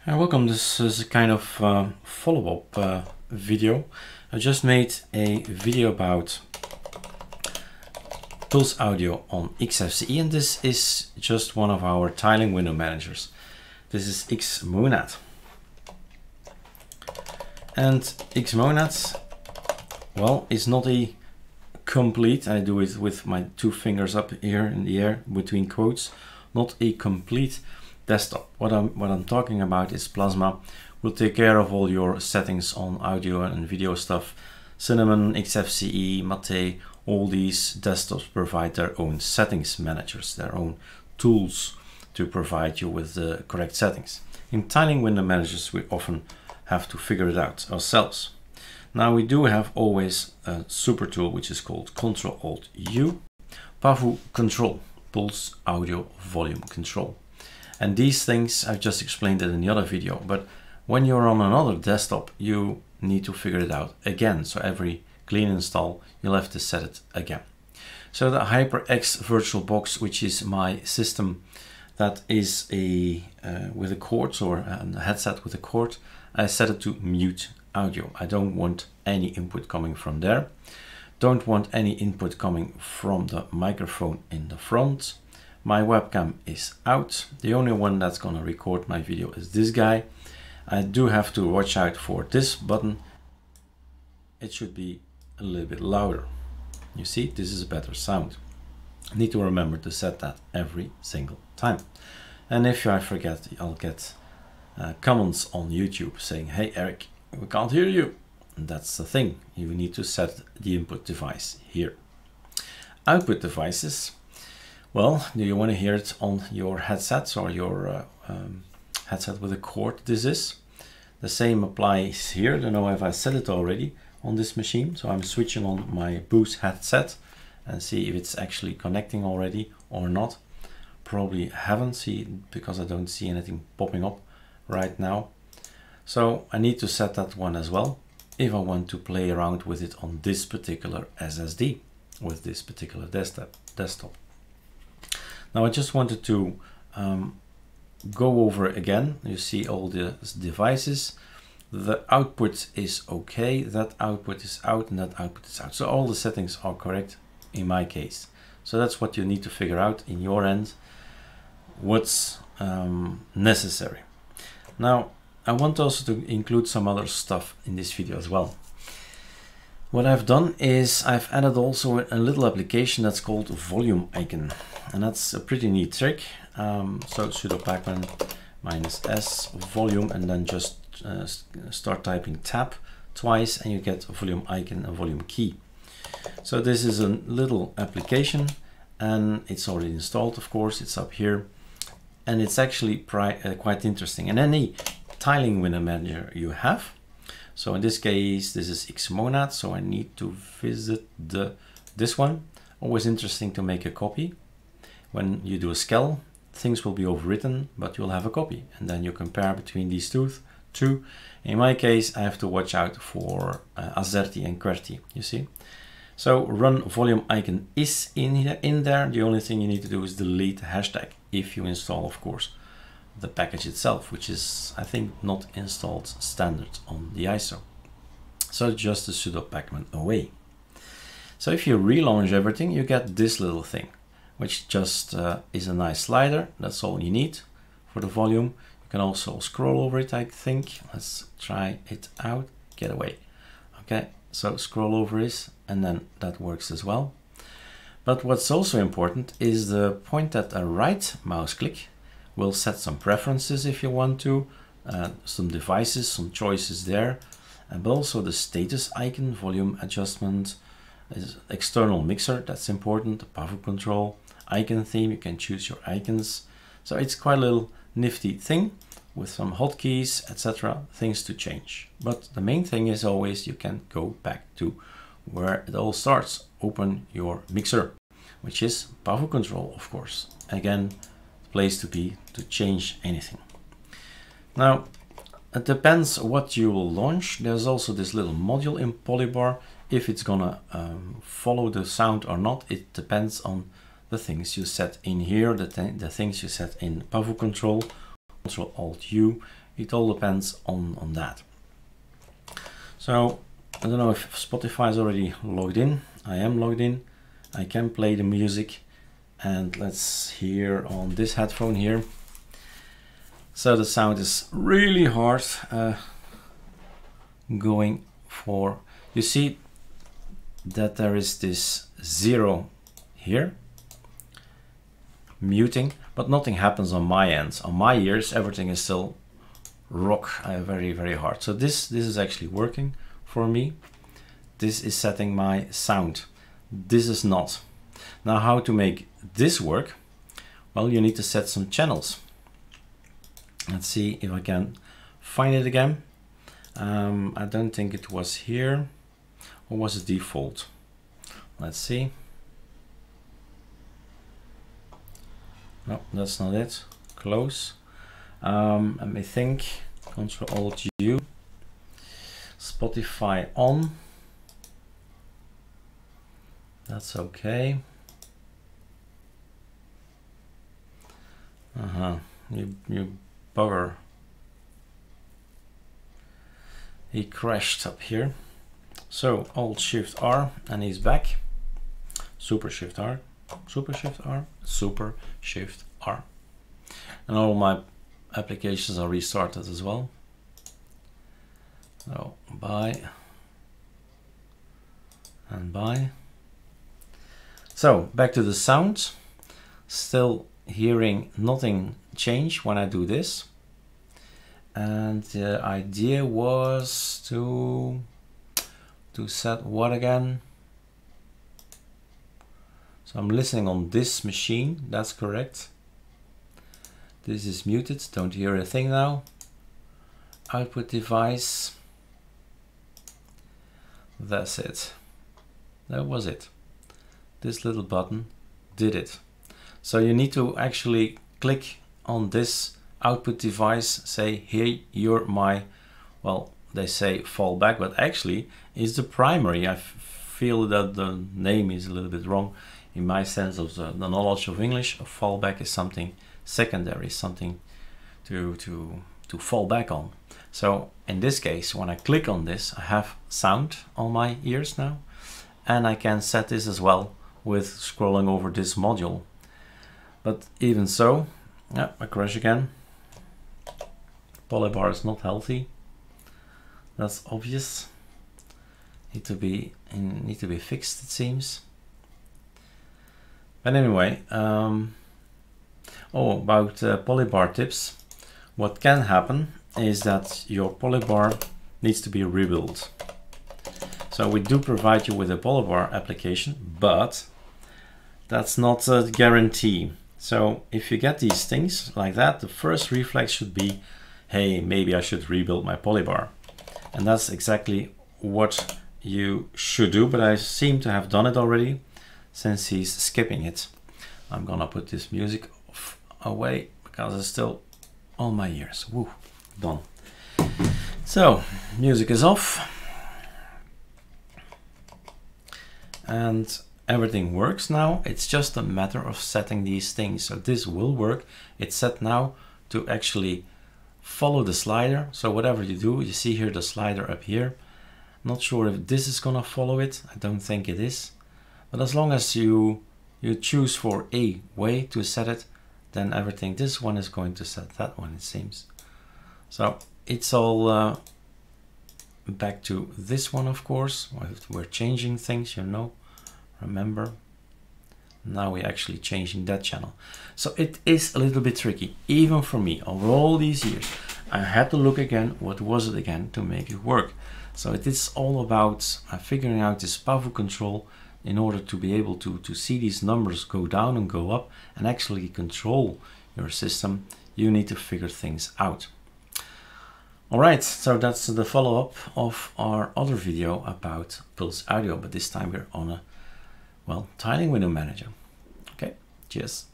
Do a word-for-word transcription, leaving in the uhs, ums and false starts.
Hi, welcome. This is a kind of uh, follow-up uh, video. I just made a video about Pulse Audio on X F C E, and this is just one of our tiling window managers. This is Xmonad. And Xmonad, well, is not a complete, I do it with my two fingers up here in the air between quotes, not a complete desktop. What I'm what I'm talking about is Plasma will take care of all your settings on audio and video stuff. Cinnamon, X F C E, Mate, all these desktops provide their own settings managers, their own tools to provide you with the correct settings. In tiling window managers, we often have to figure it out ourselves. Now we do have always a super tool which is called Control Alt U, Pavu Control, Pulse Audio Volume Control. And these things, I've just explained it in the other video, but when you're on another desktop, you need to figure it out again. So every clean install, you'll have to set it again. So the HyperX VirtualBox, which is my system that is a uh, with a cord or a headset with a cord, I set it to mute audio. I don't want any input coming from there. Don't want any input coming from the microphone in the front. My webcam is out. The only one that's going to record my video is this guy. I do have to watch out for this button. It should be a little bit louder. You see, this is a better sound. I need to remember to set that every single time. And if I forget, I'll get uh, comments on YouTube saying, "Hey Eric, we can't hear you." And that's the thing. You need to set the input device here. Output devices. Well, do you want to hear it on your headsets or your uh, um, headset with a cord? This is the same applies here. I don't know if I set it already on this machine. So I'm switching on my Bose headset and see if it's actually connecting already or not. Probably haven't seen because I don't see anything popping up right now. So I need to set that one as well if I want to play around with it on this particular S S D with this particular desktop. desktop. Now I just wanted to um, go over again. You see all the devices. The output is okay. That output is out and that output is out. So all the settings are correct in my case. So that's what you need to figure out in your end. What's um, necessary. Now I want also to include some other stuff in this video as well. What I've done is I've added also a little application that's called Volume Icon, and that's a pretty neat trick. Um, so sudo pacman minus s volume and then just uh, start typing tab twice and you get a volume icon and volume key. So this is a little application and it's already installed, of course, it's up here, and it's actually pri uh, quite interesting. And any tiling window manager you have. So in this case, this is Xmonad, so I need to visit the this one. Always interesting to make a copy. When you do a scal, things will be overwritten, but you'll have a copy. And then you compare between these two. two. In my case, I have to watch out for uh, Azerty and QWERTY, you see. So run volume icon is in, here, in there. The only thing you need to do is delete the hashtag if you install, of course, the package itself, which is, I think, not installed standard on the I S O. So just the sudo pacman away. So if you relaunch everything, you get this little thing, which just uh, is a nice slider. That's all you need for the volume. You can also scroll over it, I think. Let's try it out. Get away. Okay, so scroll over it, and then that works as well. But what's also important is the point at a right mouse click. We'll set some preferences if you want to, uh, some devices, some choices there, and also the status icon, volume adjustment, is external mixer, that's important, the Pavu control, icon theme, you can choose your icons. So it's quite a little nifty thing with some hotkeys, et cetera, things to change. But the main thing is always you can go back to where it all starts. Open your mixer, which is Pavu control, of course. Again, place to be to change anything. Now, it depends what you will launch. There's also this little module in Polybar. If it's gonna um, follow the sound or not, it depends on the things you set in here, the, th the things you set in Pavu control, Control Alt U. It all depends on, on that. So I don't know if Spotify is already logged in. I am logged in. I can play the music, and let's hear on this headphone here. So the sound is really hard uh, going for, you see that there is this zero here, muting, but nothing happens on my end. On my ears, everything is still rock uh, very, very hard. So this, this is actually working for me. This is setting my sound. This is not. Now how to make this work? Well, you need to set some channels. Let's see if I can find it again. Um, I don't think it was here. Or was it default? Let's see. No, that's not it. Close. Um, let me think. Control Alt U. Spotify on. That's okay. Uh-huh. You, you bugger. He crashed up here. So Alt Shift R and he's back. Super Shift R. Super Shift R. Super Shift R. And all my applications are restarted as well. So bye. And bye. So back to the sound. Still hearing nothing change when I do this. And the idea was to to set what again? So I'm listening on this machine, that's correct. This is muted, don't hear a thing now. Output device. That's it. That was it. This little button did it. So you need to actually click on this output device, say, here you're my, well, they say fallback, but actually is the primary. I feel that the name is a little bit wrong in my sense of the, the knowledge of English. A fallback is something secondary, something to, to, to fall back on. So in this case, when I click on this, I have sound on my ears now, and I can set this as well with scrolling over this module. But even so, yeah, I crash again. Polybar is not healthy. That's obvious. Need to be need to be fixed, it seems. But anyway, um, oh, about uh, Polybar tips. What can happen is that your Polybar needs to be rebuilt. So we do provide you with a Polybar application, but that's not a guarantee. So if you get these things like that, the first reflex should be, hey, maybe I should rebuild my Polybar. And that's exactly what you should do, but I seem to have done it already since he's skipping it. I'm gonna put this music away because it's still on my ears. Woo, done. So, music is off. And everything works now. It's just a matter of setting these things. So this will work. It's set now to actually follow the slider. So whatever you do, you see here the slider up here. Not sure if this is gonna follow it. I don't think it is. But as long as you you choose for a way to set it, then everything, this one is going to set that one, it seems. So it's all uh, back to this one, of course. We're changing things, you know, remember. Now we're actually changing that channel. So it is a little bit tricky, even for me. Over all these years, I had to look again, what was it again, to make it work. So it is all about uh, figuring out this P A V U control in order to be able to, to see these numbers go down and go up and actually control your system. You need to figure things out. All right, so that's the follow-up of our other video about Pulse Audio, but this time we're on a, well, tiling window manager. Okay, cheers.